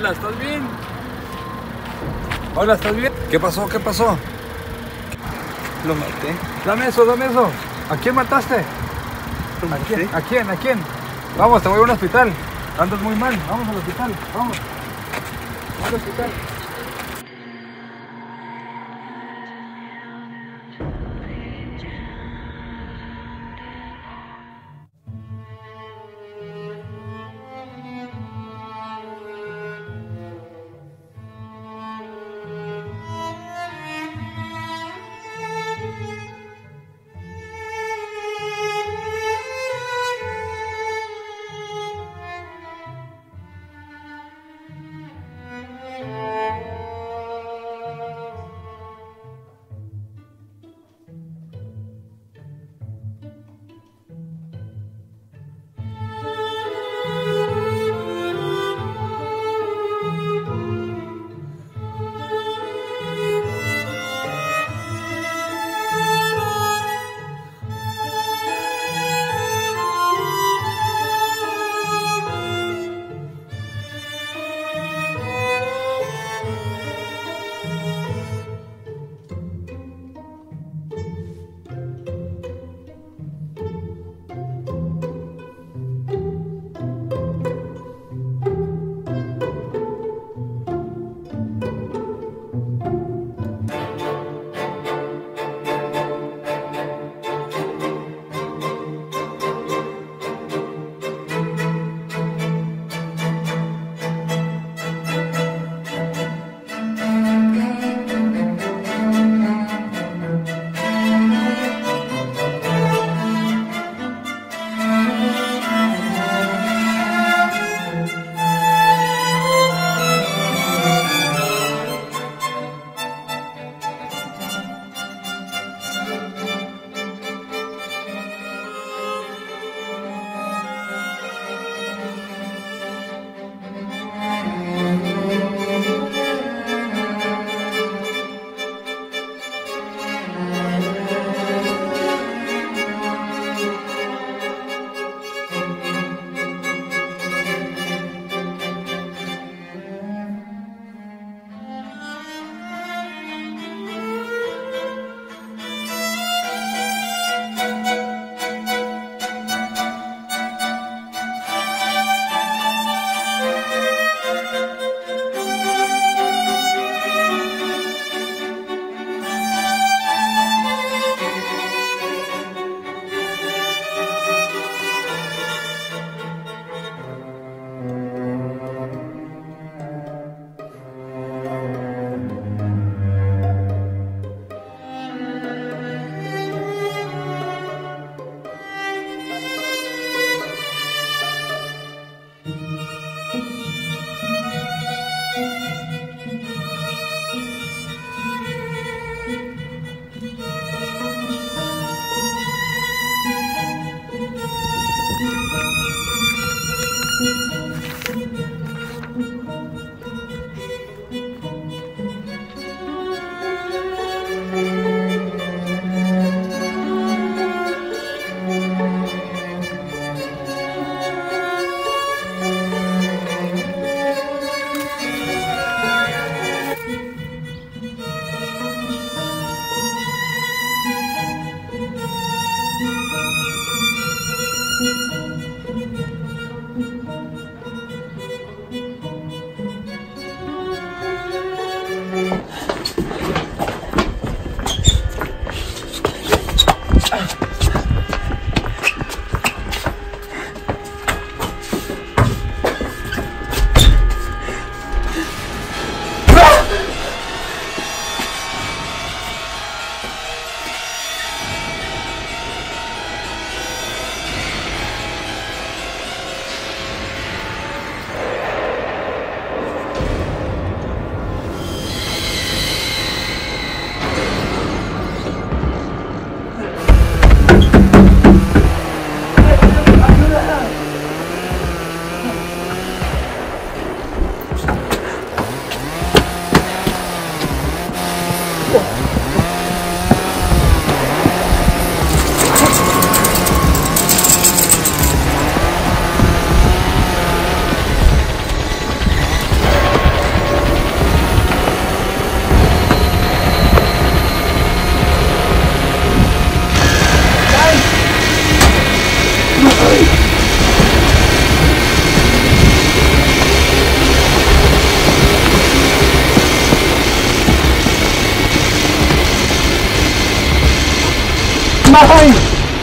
Hola, ¿estás bien? Hola, ¿estás bien? ¿Qué pasó? ¿Qué pasó? Lo maté. Dame eso, dame eso. ¿A quién mataste? ¿A quién? ¿A quién? ¿A quién? Vamos, te voy a un hospital. Andas muy mal. Vamos al hospital. Vamos. Vamos al hospital. más hay!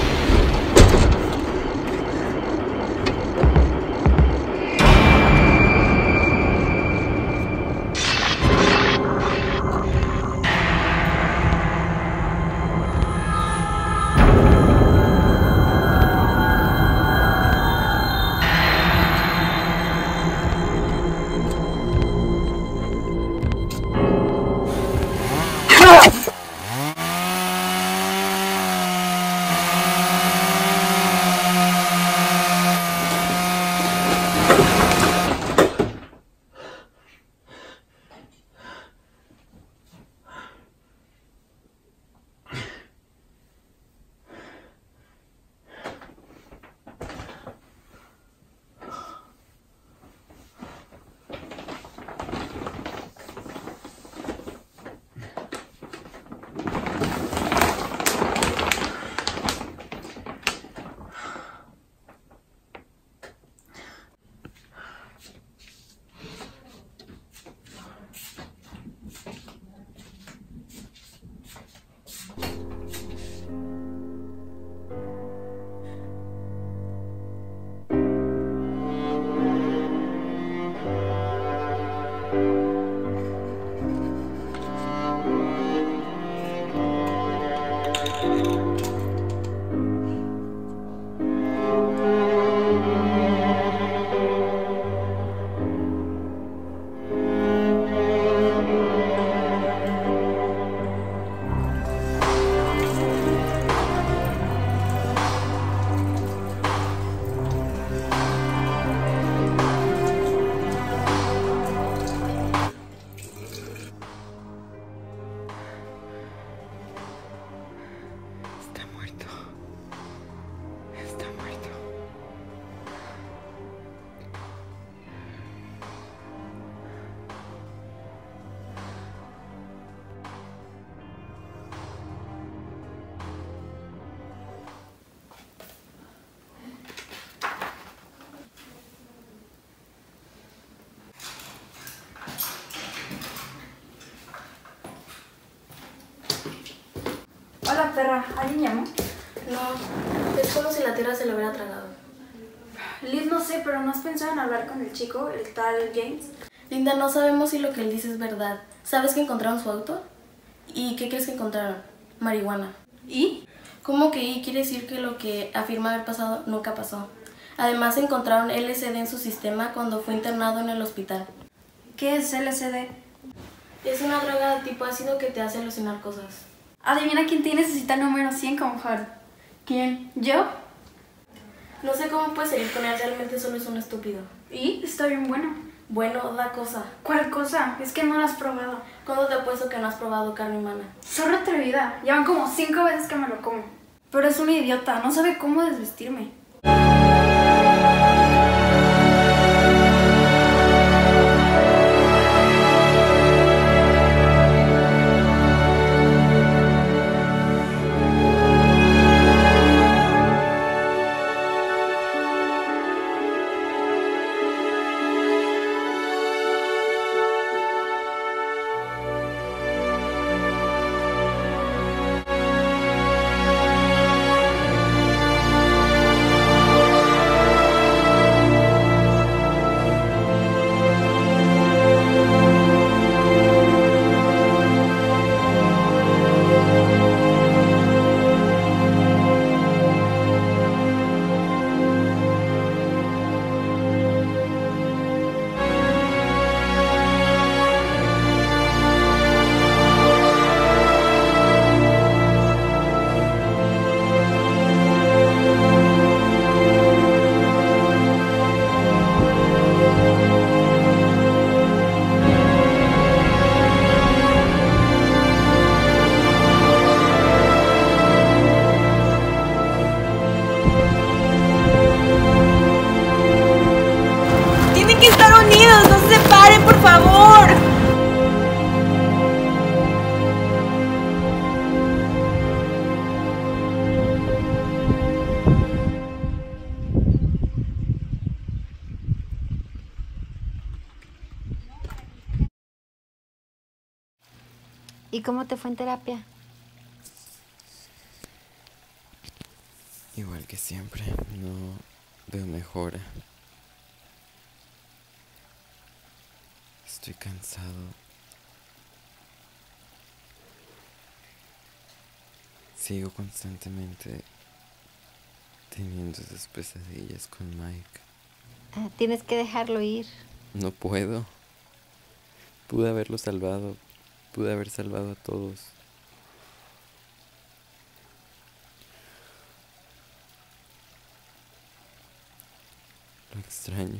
Hola, perra. ¿Alguien llamó? No, es como si la tierra se lo hubiera tragado. Liz, no sé, pero ¿no has pensado en hablar con el chico, el tal James? Linda, no sabemos si lo que él dice es verdad. ¿Sabes que encontraron su auto? ¿Y qué crees que encontraron? Marihuana. ¿Y? ¿Cómo que y? Quiere decir que lo que afirma haber pasado nunca pasó. Además encontraron LSD en su sistema cuando fue internado en el hospital. ¿Qué es LSD? Es una droga de tipo ácido que te hace alucinar cosas. Adivina quién te necesita el número 100 con Hard. ¿Quién? ¿Yo? No sé cómo puedes salir con él, realmente solo es un estúpido. ¿Y? Está bien bueno. Bueno, da cosa. ¿Cuál cosa? Es que no lo has probado. ¿Cuándo te apuesto que no has probado carne humana? Zorra atrevida. Ya van como 5 veces que me lo como. Pero es un idiota, no sabe cómo desvestirme. ¿Y cómo te fue en terapia? Igual que siempre, no veo mejora. Estoy cansado. Sigo constantemente teniendo esas pesadillas con Mike. Tienes que dejarlo ir. No puedo. Pude haberlo salvado. Pude haber salvado a todos. Lo extraño.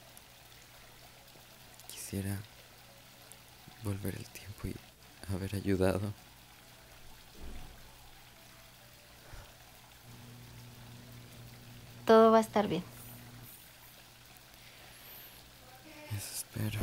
Quisiera volver el tiempo y haber ayudado. Todo va a estar bien. Eso espero.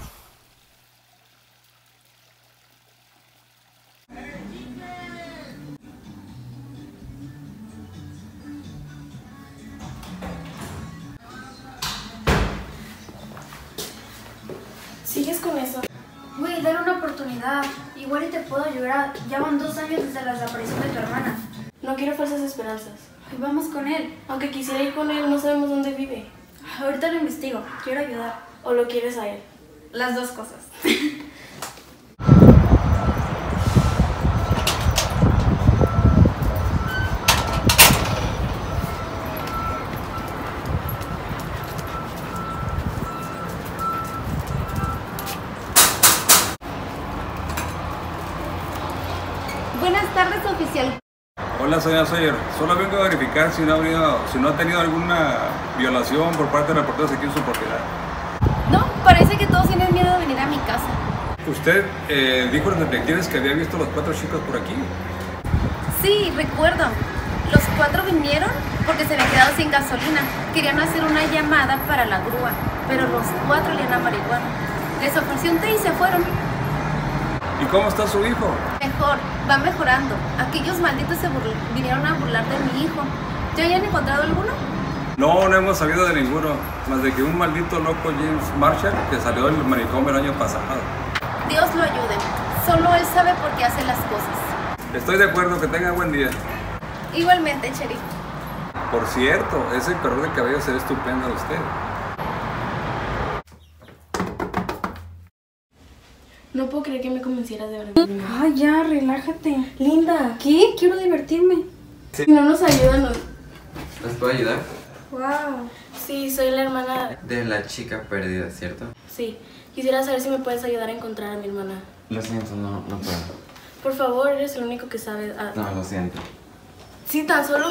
¿Sigues con eso? Güey, dale una oportunidad. Igual y te puedo ayudar. Ya van 2 años desde la desaparición de tu hermana. No quiero falsas esperanzas. Y vamos con él. Aunque quisiera ir con él, no sabemos dónde vive. Ahorita lo investigo. Quiero ayudar. ¿O lo quieres a él? Las dos cosas. Buenas tardes, oficial. Hola, señora Sawyer. Solo vengo a verificar si no ha tenido alguna violación por parte de reporteros aquí en su propiedad. No, parece que todos tienen miedo de venir a mi casa. Usted dijo a los detectives que había visto a los 4 chicos por aquí. Sí, recuerdo. Los 4 vinieron porque se habían quedado sin gasolina. Querían hacer una llamada para la grúa, pero los 4 olían a marihuana. Les ofreció un té y se fueron. ¿Y cómo está su hijo? Mejor, va mejorando. Aquellos malditos vinieron a burlar de mi hijo. ¿Ya hayan encontrado alguno? No hemos sabido de ninguno, más de que un maldito loco James Marshall que salió del manicomio el año pasado. Dios lo ayude. Solo él sabe por qué hace las cosas. Estoy de acuerdo, que tenga buen día. Igualmente, sheriff. Por cierto, ese color de cabello se ve estupendo de usted. No puedo creer que me convencieras de verdad. Ay, ya, relájate. Linda, ¿Qué? Quiero divertirme. si no nos ayudan, no. ¿Las puedo ayudar? Wow. Sí, soy la hermana. De la chica perdida, ¿cierto? Sí, quisiera saber si me puedes ayudar a encontrar a mi hermana. Lo siento, no puedo. Por favor, eres el único que sabe. No, lo siento. Sí, tan solo.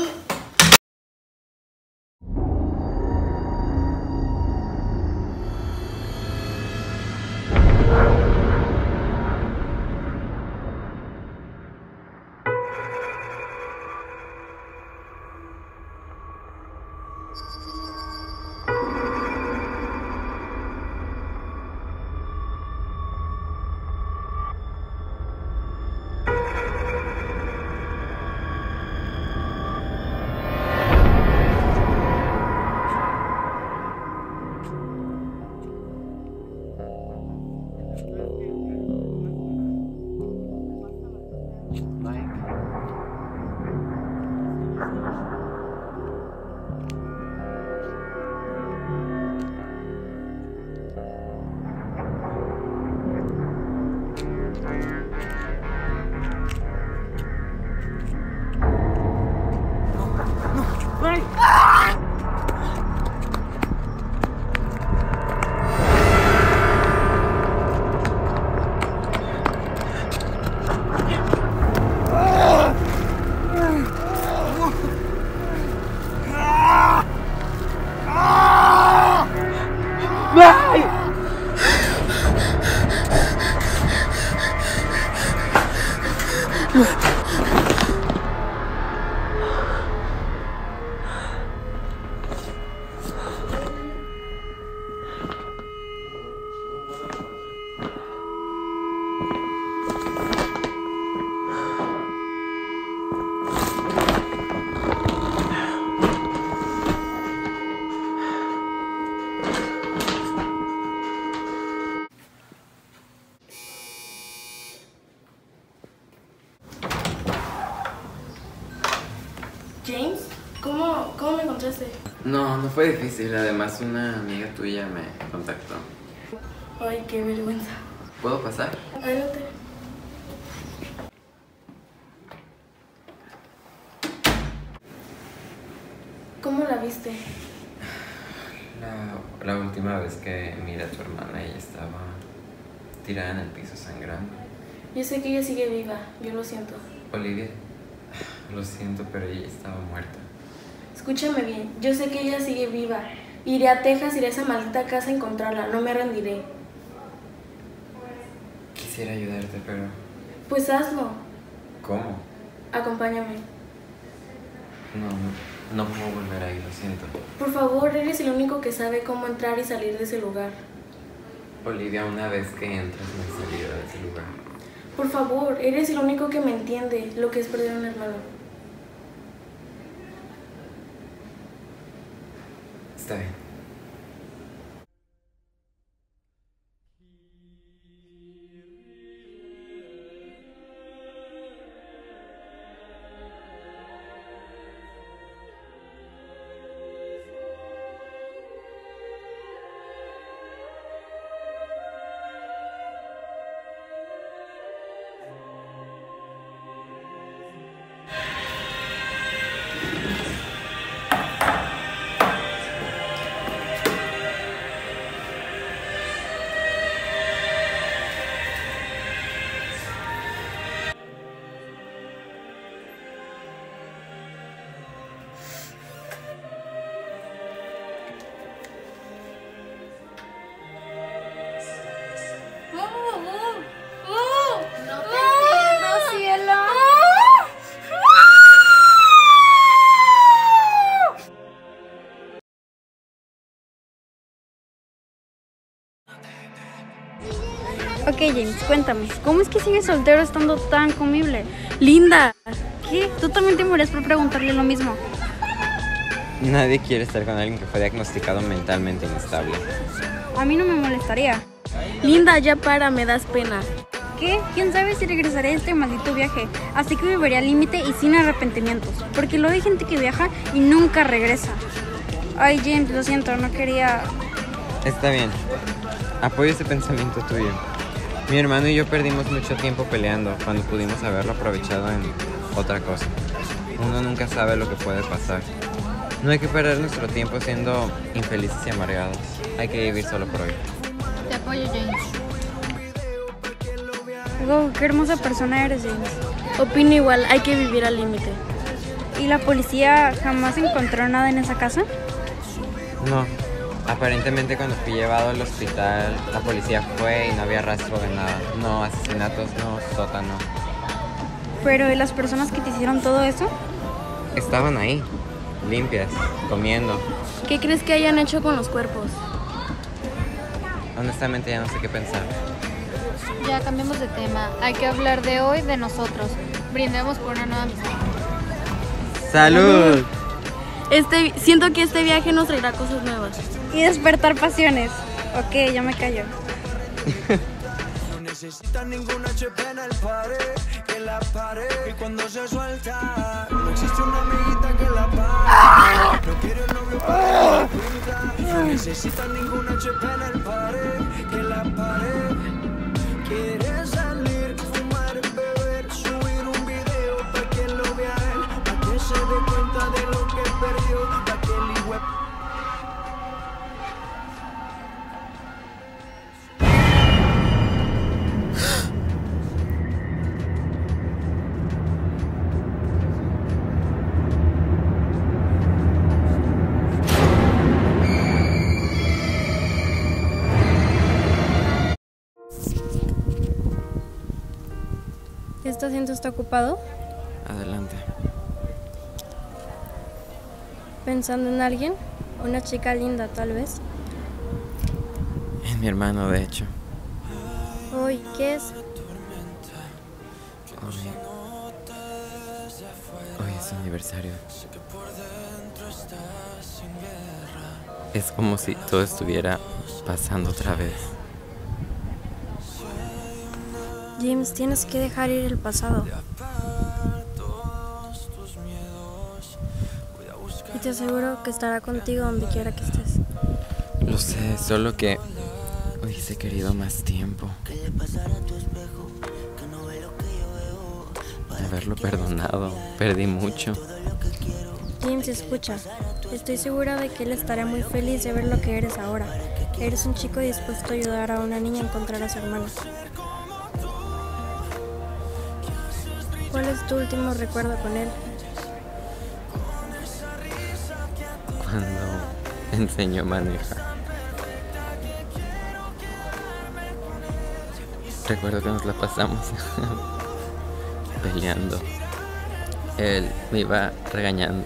¿Cómo me encontraste? No fue difícil. Además, una amiga tuya me contactó. Ay, qué vergüenza. ¿Puedo pasar? Adelante. ¿Cómo la viste? La última vez que miré a tu hermana, ella estaba tirada en el piso sangrando. Yo sé que ella sigue viva, yo lo siento. Olivia, lo siento, pero ella estaba muerta. Escúchame bien, yo sé que ella sigue viva. Iré a Texas, iré a esa maldita casa a encontrarla, no me rendiré. Quisiera ayudarte, pero... Pues hazlo. ¿Cómo? Acompáñame. No puedo volver ahí, lo siento. Por favor, eres el único que sabe cómo entrar y salir de ese lugar. Olivia, una vez que entras no hay salida de ese lugar. Por favor, eres el único que me entiende lo que es perder a un hermano. Está bien. Ok, James, cuéntame, ¿cómo es que sigues soltero estando tan comible? ¡Linda! ¿Qué? ¿Tú también te morías por preguntarle lo mismo? Nadie quiere estar con alguien que fue diagnosticado mentalmente inestable. A mí no me molestaría. Linda, ya para, me das pena. ¿Qué? ¿Quién sabe si regresaré a este maldito viaje? Así que viviré al límite y sin arrepentimientos. Porque luego hay gente que viaja y nunca regresa. Ay, James, lo siento, no quería... Está bien. Apoyo ese pensamiento tuyo. Mi hermano y yo perdimos mucho tiempo peleando cuando pudimos haberlo aprovechado en otra cosa. Uno nunca sabe lo que puede pasar. No hay que perder nuestro tiempo siendo infelices y amargados. Hay que vivir solo por hoy. Te apoyo, James. Wow, qué hermosa persona eres, James. Opino igual, hay que vivir al límite. ¿Y la policía jamás encontró nada en esa casa? No. Aparentemente cuando fui llevado al hospital, la policía fue y no había rastro de nada. No asesinatos, no sótano. Pero ¿y las personas que te hicieron todo eso? Estaban ahí, limpias, comiendo. ¿Qué crees que hayan hecho con los cuerpos? Honestamente ya no sé qué pensar. Ya cambiemos de tema. Hay que hablar de hoy de nosotros. Brindemos por una nueva amistad. ¡Salud! Siento que este viaje nos traerá cosas nuevas. Y despertar pasiones. Ok, ya me callo. No necesita ninguna HP en el pared, que la pared. Y cuando se suelta, no existe una amiguita que la pare. No quiere novio para que la pinta. No necesita ninguna HP en el pared, que la pared. Quiere salir, fumar, beber, subir un video para que lo vea él, para que se dé cuenta de lo que perdió, para que el hijo... ¿Este asiento está ocupado? Adelante. ¿Pensando en alguien? Una chica linda, tal vez. Es mi hermano, de hecho. Uy, ¿qué es? Hoy es su aniversario. Es como si todo estuviera pasando otra vez. James, tienes que dejar ir el pasado. te aseguro que estará contigo donde quiera que estés. Lo sé, solo que hubiese querido más tiempo. Haberlo perdonado, perdí mucho. James, escucha. Estoy segura de que él estará muy feliz de ver lo que eres ahora. Eres un chico dispuesto a ayudar a una niña a encontrar a su hermana. ¿Cuál es tu último recuerdo con él? Cuando me enseñó a manejar. Recuerdo que nos la pasamos peleando. Él me iba regañando.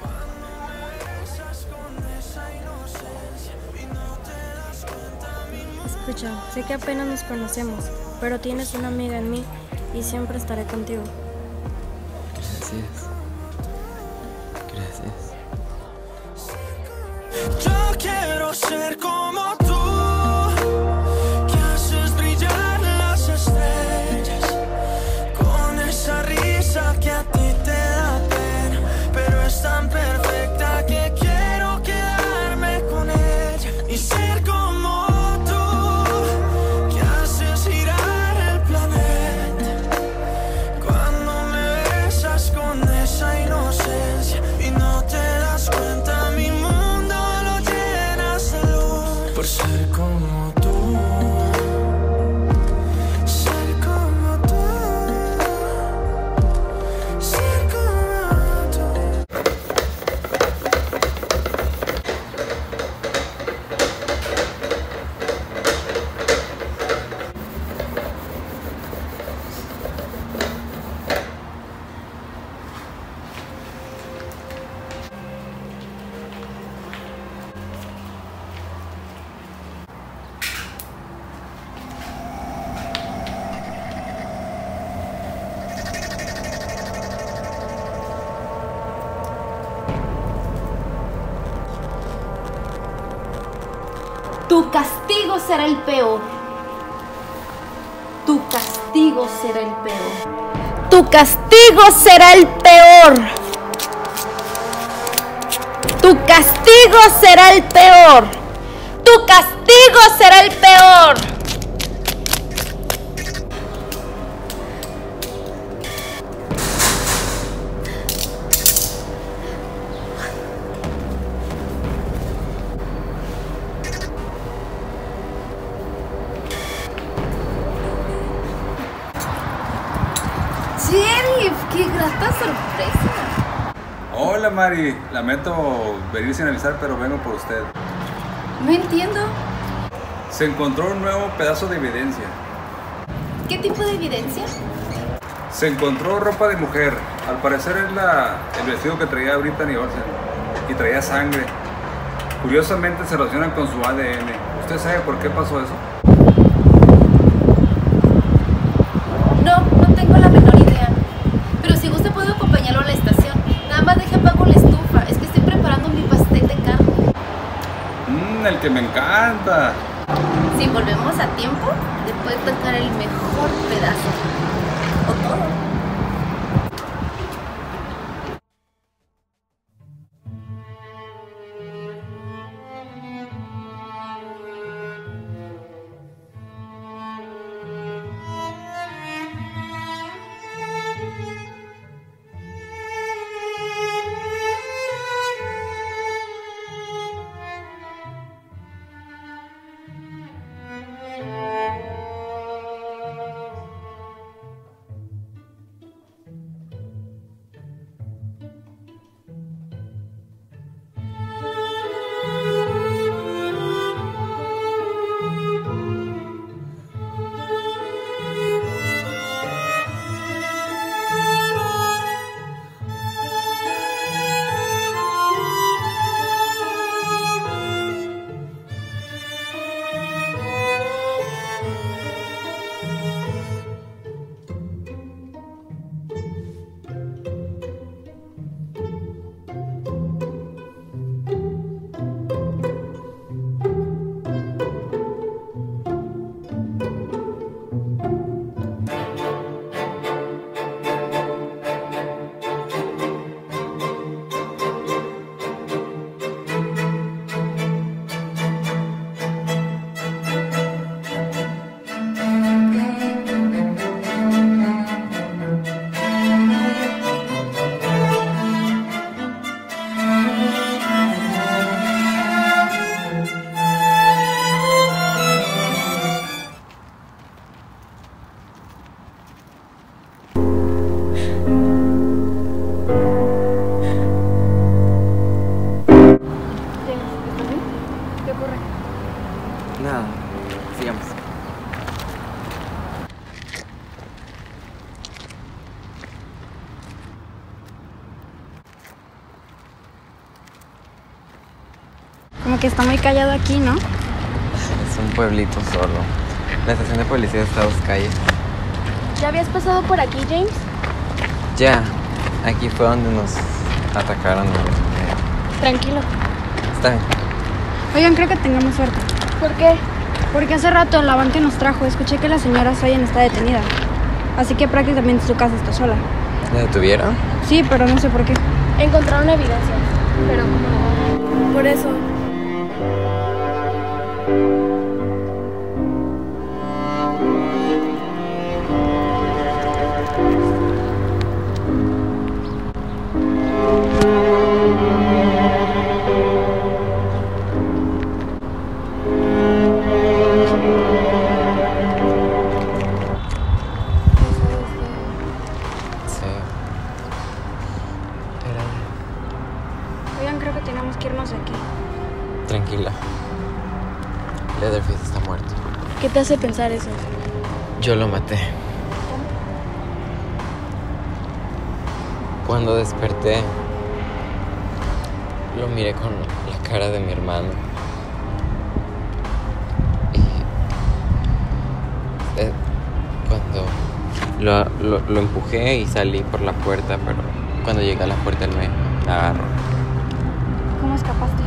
Escucha, sé que apenas nos conocemos, pero tienes una amiga en mí y siempre estaré contigo. Gracias. Gracias. Yo quiero ser como tú, que haces brillar las estrellas, con esa risa que a ti te da pena, pero es tan perfecta que quiero quedarme con ella y ser como tú, que haces girar el planeta, cuando me besas con esa inocencia y no te das cuenta, mi mundo lo llenas de luz por ser como tú, ser como tú, ser como tú. Tu castigo será el peor. Tu castigo será el peor. Tu castigo será el peor. Tu castigo será el peor. Tu castigo será el peor. Sheriff, qué grata sorpresa. Hola Mari, lamento venir sin avisar, pero vengo por usted. No entiendo. Se encontró un nuevo pedazo de evidencia. ¿Qué tipo de evidencia? Se encontró ropa de mujer. Al parecer es el vestido que traía Brittany Olsen. Y traía sangre. Curiosamente se relacionan con su ADN. ¿Usted sabe por qué pasó eso? No tengo la menor idea. Pero si gusta puedo acompañarlo a la estación. Nada más deje apago la estufa. Es que estoy preparando mi pastel de carne. El que me encanta. Si volvemos a tiempo, le puede tocar el mejor pedazo. O todo. Como que está muy callado aquí, ¿no? Es un pueblito solo. La estación de policía está a 2 calles. ¿Ya habías pasado por aquí, James? Ya, aquí fue donde nos atacaron. Tranquilo. Está bien. Oigan, creo que tengamos suerte. ¿Por qué? Porque hace rato la van que nos trajo, escuché que la señora Sayan está detenida. Así que prácticamente su casa está sola. ¿La detuvieron? Sí, pero no sé por qué. Encontraron evidencia. Pero ¿cómo? Por eso. Sí. Oigan, creo que tenemos que irnos de aquí. Tranquila. Leatherface está muerto. ¿Qué te hace pensar eso? Yo lo maté. Cuando desperté, lo miré con la cara de mi hermano. Y cuando lo empujé y salí por la puerta, pero cuando llegué a la puerta él me agarró. ¿Cómo escapaste?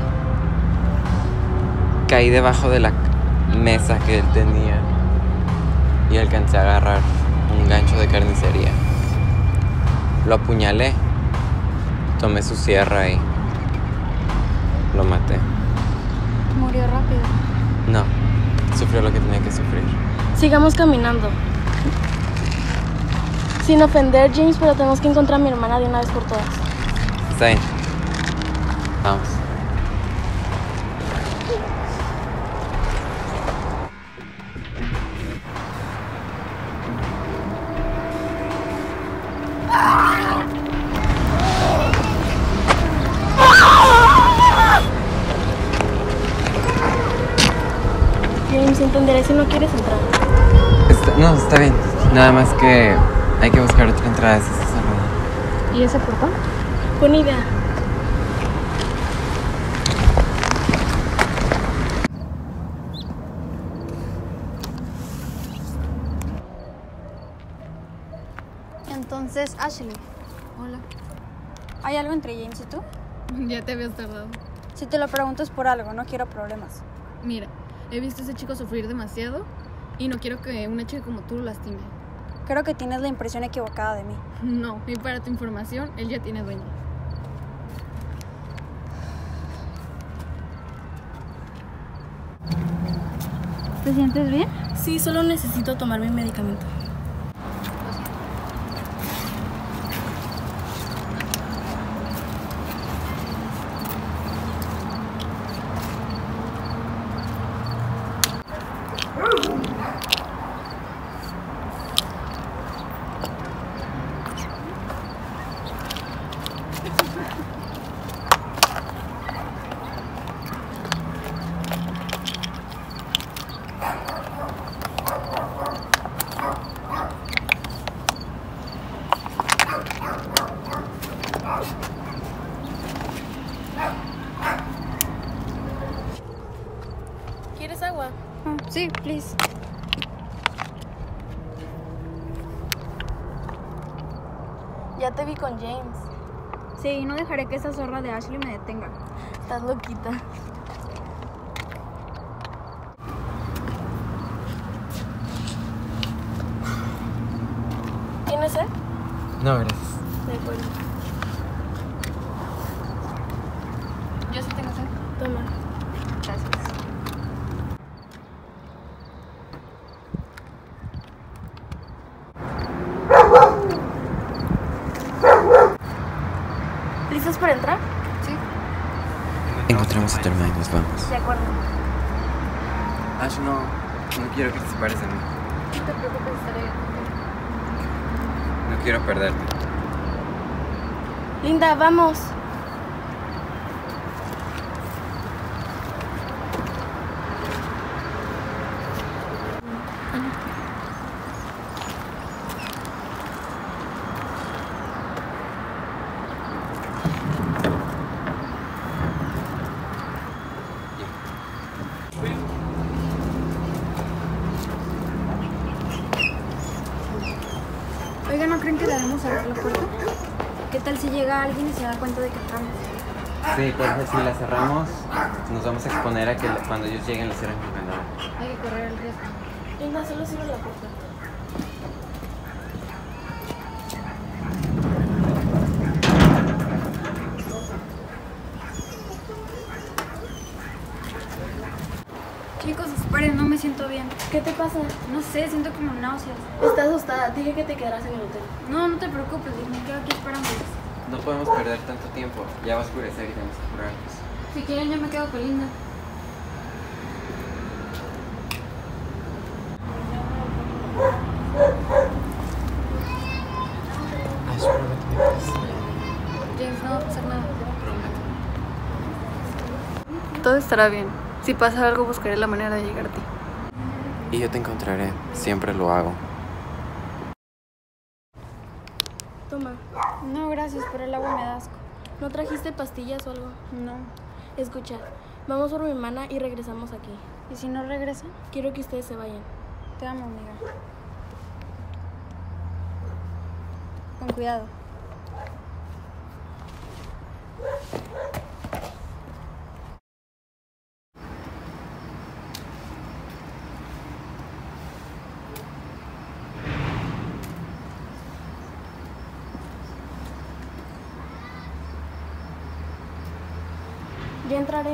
Caí debajo de la mesa que él tenía y alcancé a agarrar un gancho de carnicería. Lo apuñalé, tomé su sierra y lo maté. Murió rápido. No, sufrió lo que tenía que sufrir. Sigamos caminando. Sin ofender, James, pero tenemos que encontrar a mi hermana de una vez por todas. Está bien. Vamos. James, entenderé si no quieres entrar. No, está bien. Nada más que hay que buscar otra entrada. Esa está cerrada. ¿Y ese portón? Buena idea. Entonces, Ashley, Hola. ¿hay algo entre James y tú? Ya te habías tardado. Si te lo pregunto es por algo, no quiero problemas. Mira, he visto a ese chico sufrir demasiado y no quiero que una chica como tú lo lastime. Creo que tienes la impresión equivocada de mí. No, y para tu información, él ya tiene dueño. ¿Te sientes bien? Sí, solo necesito tomar mi medicamento. ¿Quieres agua? Sí, please. Ya te vi con James. Sí, no dejaré que esa zorra de Ashley me detenga. Estás loquita. ¿Tienes sed? No, gracias. De acuerdo. Yo sí tengo sed. Toma. Gracias. ¿Listos para entrar? Sí. Encontramos a tu hermana y nos vamos. De acuerdo. Ash, no quiero que te separes de mí. No te preocupes, estaré contigo. No quiero perderte. Linda, vamos. tal si llega alguien y se da cuenta de que entramos? Sí, porque si la cerramos, nos vamos a exponer a que cuando ellos lleguen les cierren con candado. Hay que correr el riesgo. Linda, solo cierra la puerta. Chicos, esperen, no me siento bien. ¿Qué te pasa? No sé, siento como náuseas. Estás asustada. Dije que te quedaras en el hotel. No, no te preocupes, me quedo aquí esperando. No podemos perder tanto tiempo. Ya va a oscurecer y tenemos que apurarnos. Si quieren, yo me quedo con Linda. Ash, prométeme. James, no va a pasar nada. Prométeme. Todo estará bien. Si pasa algo, buscaré la manera de llegar a ti. Y yo te encontraré. Siempre lo hago. Toma. No, gracias, pero el agua me da asco. ¿No trajiste pastillas o algo? No. Escucha, vamos por mi hermana y regresamos aquí. ¿Y si no regresa? Quiero que ustedes se vayan. Te amo, amiga. Con cuidado. Ya entraré.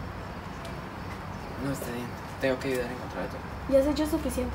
No, está bien. Tengo que ayudar a encontrar a tu hermano. Ya has hecho suficiente.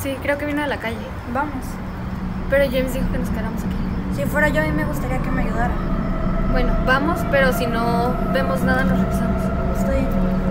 Sí, creo que vino de la calle. Vamos. Pero James dijo que nos quedáramos aquí. Si fuera yo, a mí me gustaría que me ayudara. Bueno, vamos, pero si no vemos nada, nos regresamos. Está bien.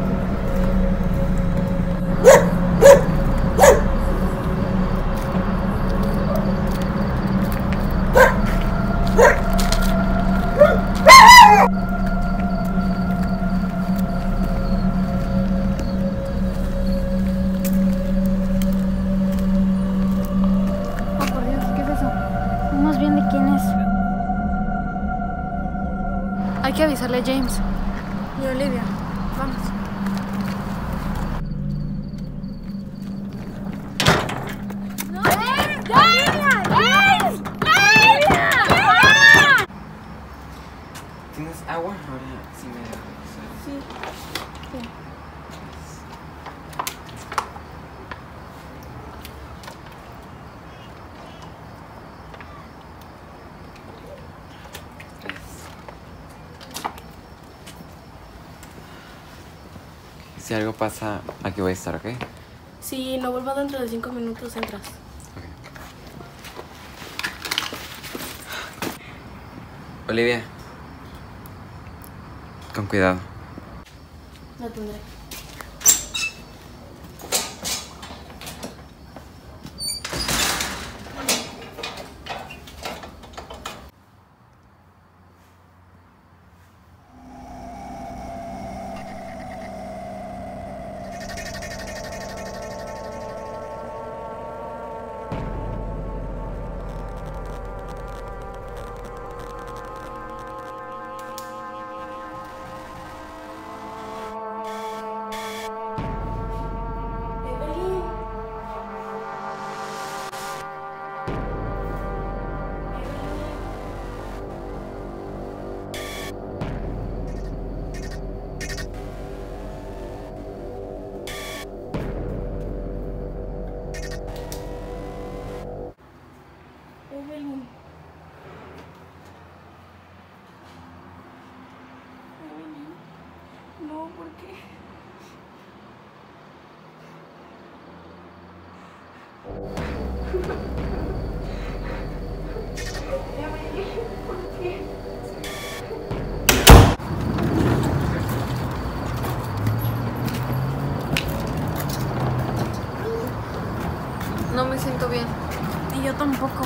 Oh, por Dios, ¿qué es eso? Vamos bien de quién es. Hay que avisarle a James. Y Olivia. Vamos. ¿Tienes agua? Ahora sí me da. Si algo pasa, aquí voy a estar, ¿ok? Si no vuelvo dentro de 5 minutos, entras. Olivia. Con cuidado. Lo tendré. No, ¿por qué? ¿Por qué? No me siento bien. Y yo tampoco.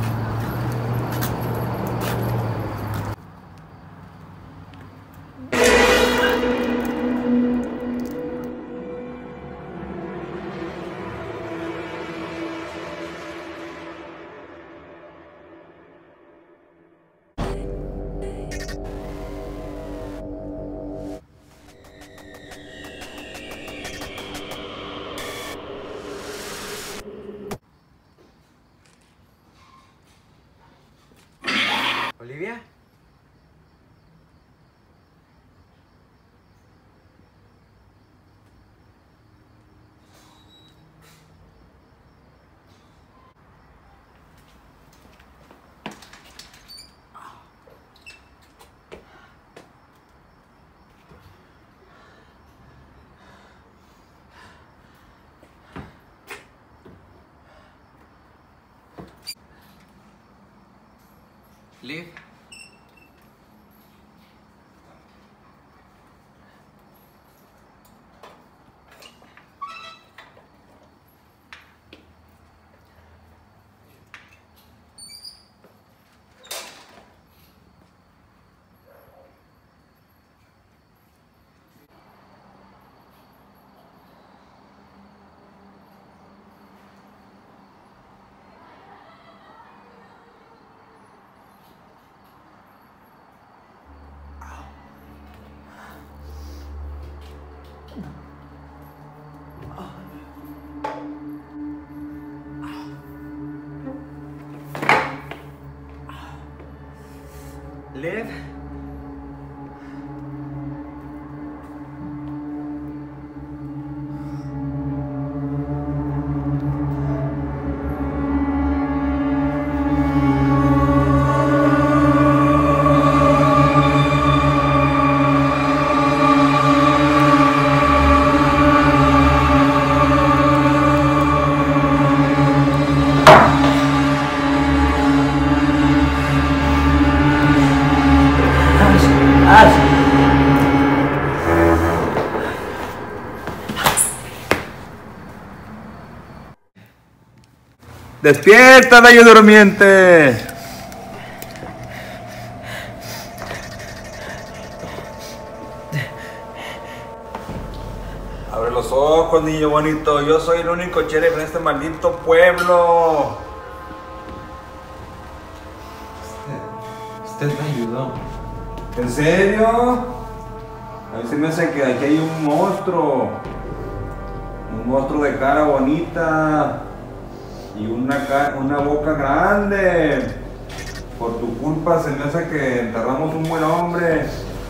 ¿Olivia? Liv. Liv. ¡Despierta, bello durmiente! Abre los ojos, niño bonito. Yo soy el único sheriff en este maldito pueblo. Usted me ayudó. ¿En serio? A mí se me hace que aquí hay un monstruo. Un monstruo de cara bonita. Y una boca grande. Por tu culpa se me hace que enterramos un buen hombre.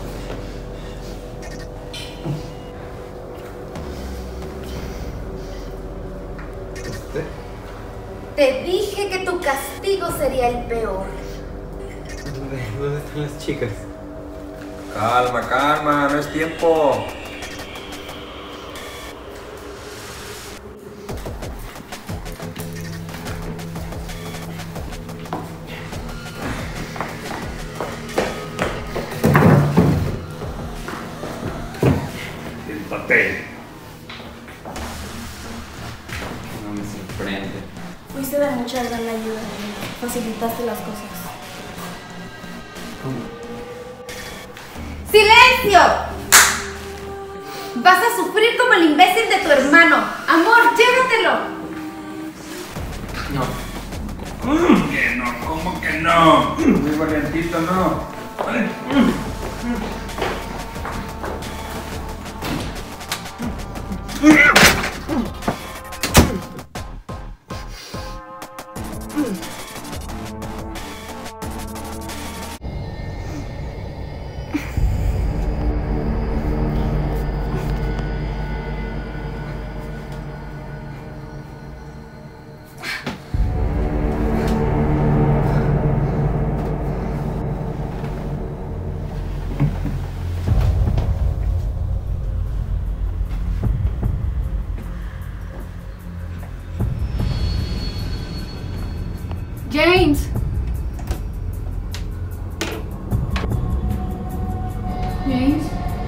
Te dije que tu castigo sería el peor. ¿Dónde están las chicas? Calma, calma, no es tiempo. Siéntate. No me sorprende. Fuiste de mucha gran ayuda. Facilitaste las cosas. ¡Silencio! Vas a sufrir como el imbécil de tu hermano. Amor, llévatelo. No. ¿Qué no? ¿Cómo que no? Muy valientito, no. James. James.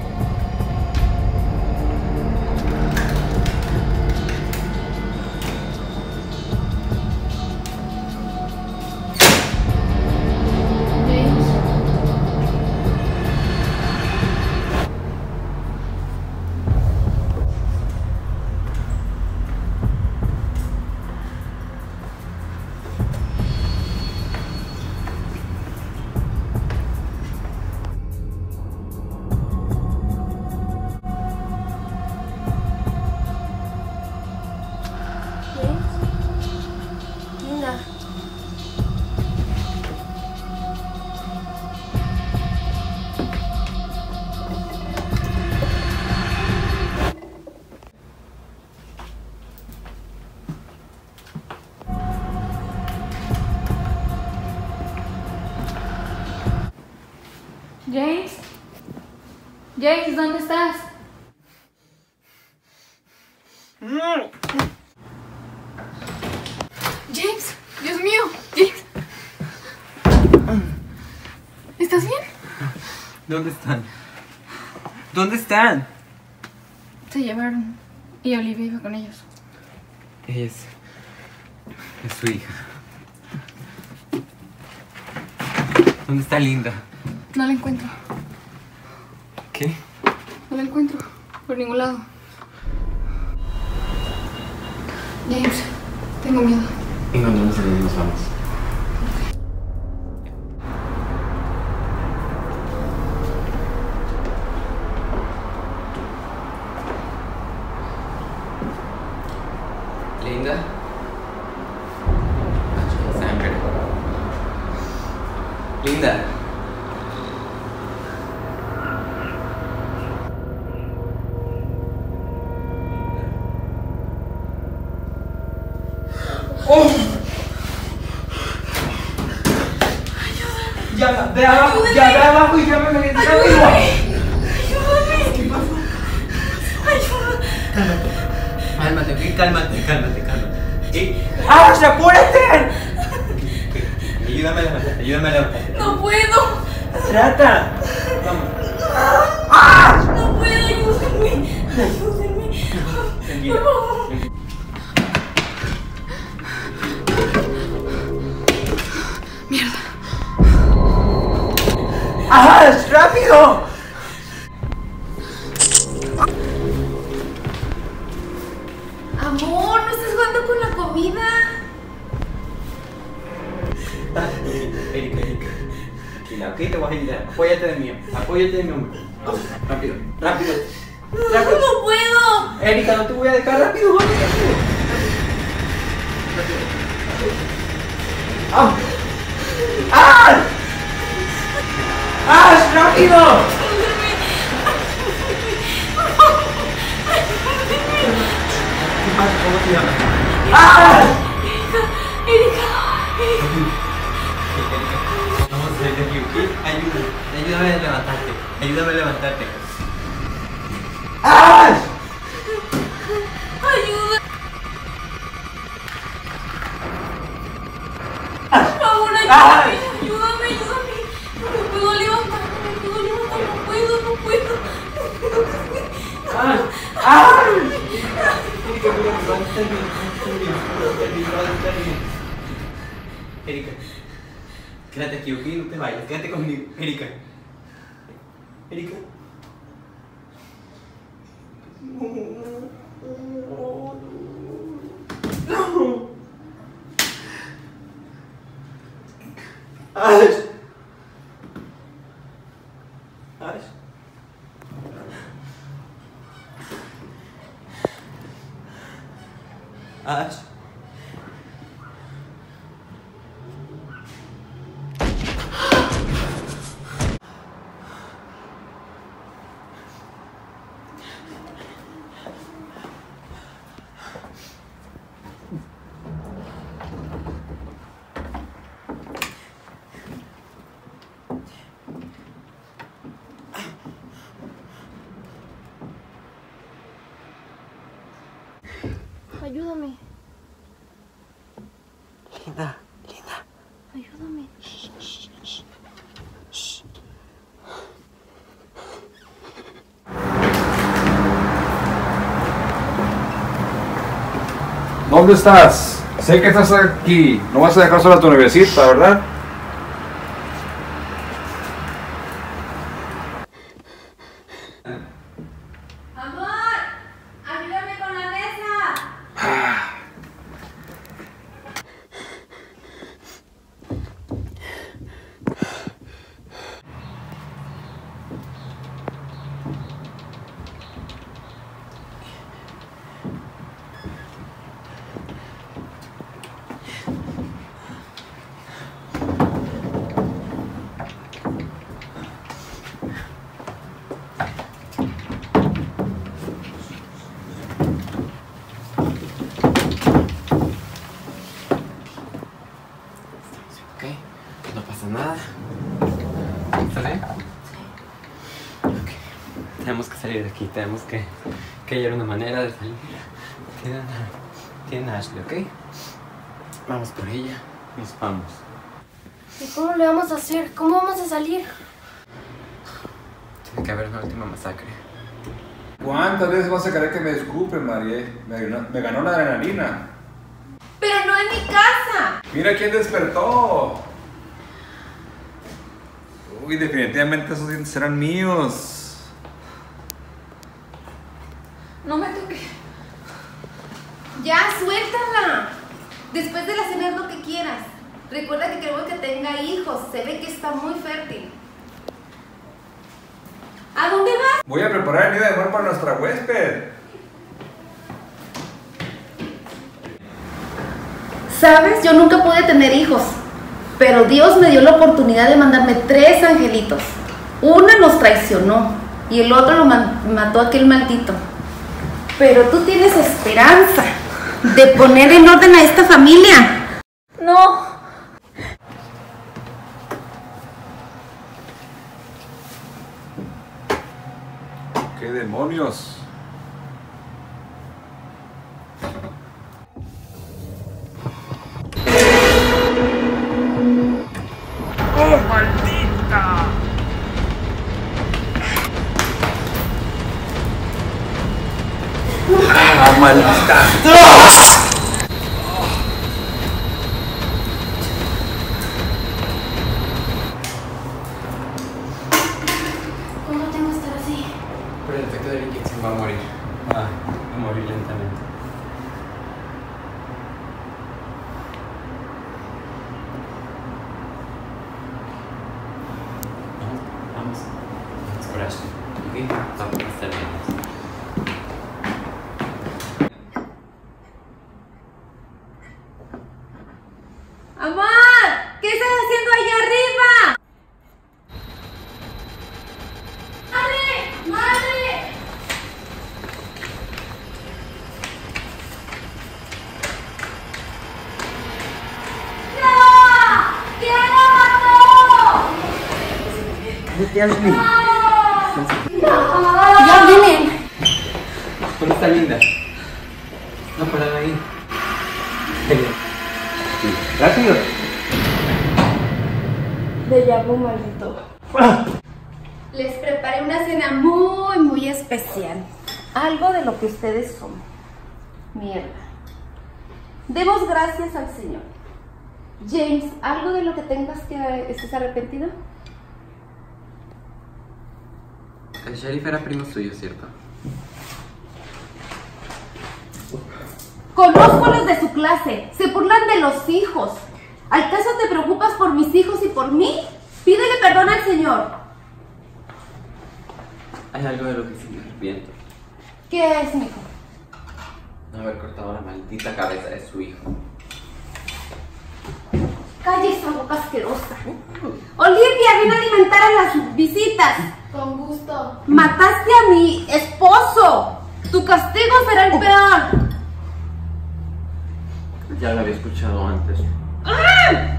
James. Linda. James. James, ¿dónde estás? James, Dios mío, James. ¿Estás bien? ¿Dónde están? ¿Dónde están? Se llevaron y Olivia iba con ellos. Ella es su hija. ¿Dónde está Linda? No la encuentro. ¿Qué? No la encuentro por ningún lado. James, tengo miedo. Encontramos a dónde nos vamos. Linda. Sangre. Linda. Ya de abajo y ya me metí. Ayúdame. ¿Qué pasó? Cálmate, cálmate. ¡Ah, apúrate! Ayúdame a levantar. No puedo. Trata. Vamos. No puedo, ayúdenme. Tranquila. Por favor. ¡Rápido! Amor, no estés jugando con la comida. Erika. Tranquila, ok, te voy a ayudar. Apóyate de mí. Apóyate de mi hombro. Vamos, rápido. No puedo. Erika, no te voy a dejar. Rápido, vamos, rápido. ¡Ah! ¡Ah! ¡Ah! ¡Rápido! ¿Cómo te llamas? ¡Ah! Erika. Vamos a salir de aquí, ¿ok? Ayúdame a levantarte. Ayúdame a levantarte. ¡Ah! Ayuda. Por favor, ayúdame. No me puedo levantar, no puedo. Erika, quédate aquí, ok, no te vayas, quédate conmigo, Erika. No. Ash. Ayúdame. Linda. Ayúdame. ¿Dónde estás? Sé que estás aquí. No vas a dejar sola a tu noviecita, ¿verdad? Amor, ayúdame con la mesa. No pasa nada. ¿Estás bien? Ok. Tenemos que salir de aquí. Tenemos que hallar una manera de salir. Tienen a Ashley, ¿ok? Vamos por ella. Nos vamos. ¿Y cómo le vamos a hacer? ¿Cómo vamos a salir? Tiene que haber una última masacre. ¿Cuántas veces vas a querer que me disculpen, Marie? Me ganó la adrenalina. Pero no en mi casa. Mira quién despertó. Uy, definitivamente esos dientes eran míos. No me toques. Ya, suéltala. Después de la cena haz lo que quieras. Recuerda que queremos que tenga hijos. Se ve que está muy fértil. ¿A dónde vas? Voy a preparar el nido de amor para nuestra huésped. Sabes, yo nunca pude tener hijos. Pero Dios me dio la oportunidad de mandarme 3 angelitos. Uno nos traicionó y el otro lo mató a aquel maldito. Pero tú tienes esperanza de poner en orden a esta familia. No. ¿Qué demonios? ¡Oh, maldita! ¡Ah, maldita! Por el efecto de la inyección va a morir. Va a morir lentamente. Vamos. Vamos por Ashley. Ok, vamos a estar bien. ¡Amor! ¿Qué estás haciendo allá arriba? ¡Madre! ¡Madre! ¡No! ¿Quién la mató? Vete, Ashley. ¡No! ¡Ya vienen! ¿Dónde está Linda? No, para ahí. Rápido. Te llamo maldito. Les preparé una cena muy especial. Algo de lo que ustedes son. Mierda. Demos gracias al Señor. James, ¿algo de lo que tengas que estés arrepentido? El sheriff era primo suyo, ¿cierto? Conozco a los de su clase. Se burlan de los hijos. ¿Al caso te preocupas por mis hijos y por mí? Pídele perdón al Señor. Hay algo de lo que sí me arrepiento. ¿Qué es, mijo? No haber cortado la maldita cabeza de su hijo. Calla esa boca asquerosa. Olivia, ven a alimentar a las visitas. Con gusto. Mataste a mi esposo. Tu castigo será el peor. Ya lo había escuchado antes. ¡Ah!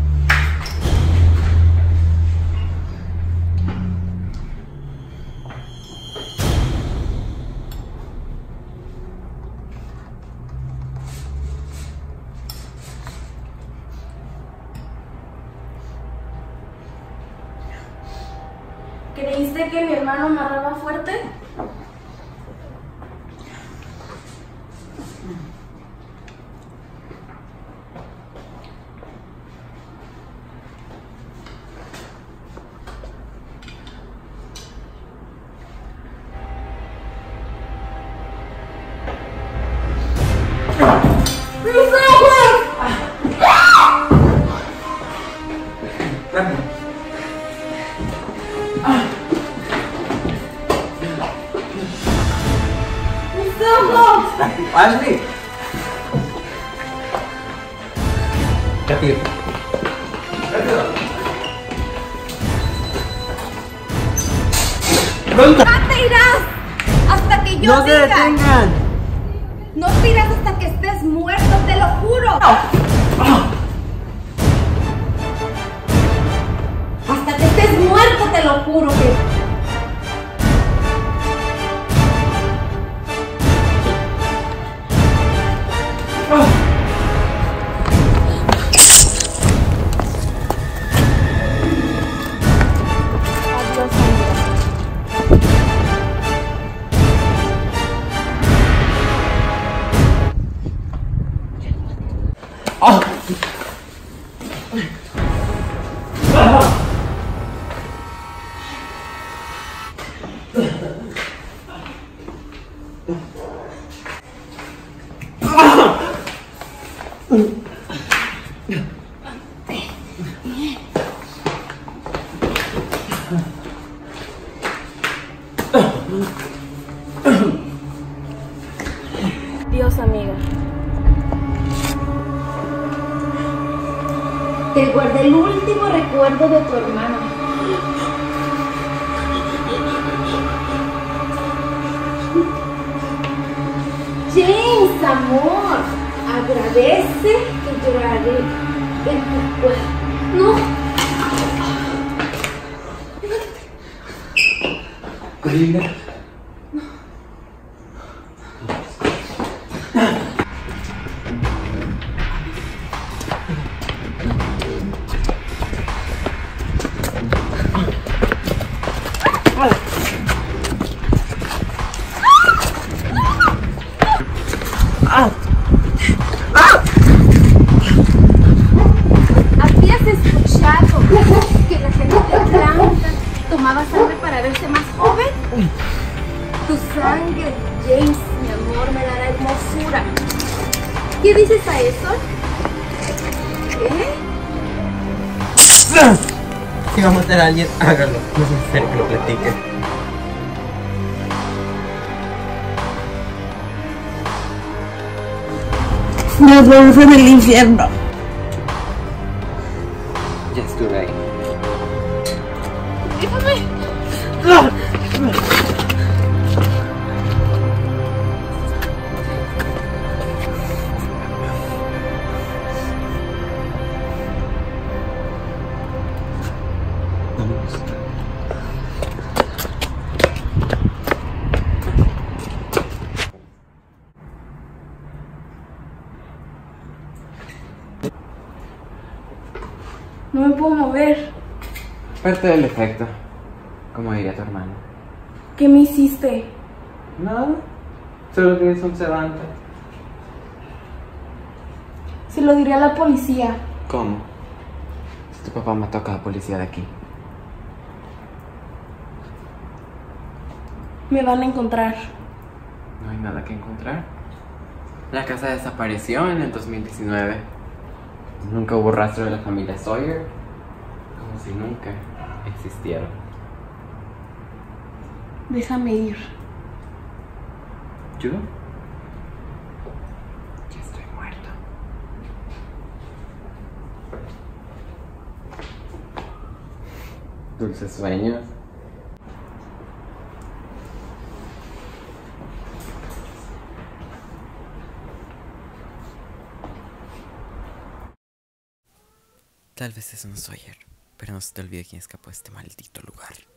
¿Creíste que mi hermano amarraba fuerte? Ashley. Rápido. Rápido. ¡Pronto! ¡No te irás hasta que yo ¡No se diga! detengan! No te irás hasta que estés muerto, te lo juro. Hasta que estés muerto, te lo juro. Dios, amiga. Te guardé el último recuerdo de tu hermano. James, amor, agradece que lloraré en tu cuerpo. No. Linda. ¿Habías escuchado que la gente blanca tomaba sangre para verse más joven? Tu sangre, James, mi amor, me dará hermosura. ¿Qué dices a eso? ¿Qué? Si va a matar a alguien, hágalo. No es necesario que lo platique. Nos vemos en el infierno. Ya estuve ahí. No me puedo mover. Parte del efecto, como diría tu hermano. ¿Qué me hiciste? Nada, solo tienes un sedante. Se lo diré a la policía. ¿Cómo? Si tu papá mató a cada policía de aquí. Me van a encontrar. No hay nada que encontrar. La casa desapareció en el 2019. Nunca hubo rastro de la familia Sawyer. Como si nunca existieron. Déjame ir. ¿Yo? Ya estoy muerto. Dulces sueños. Tal vez es un Sawyer, pero no se te olvide quién escapó de este maldito lugar.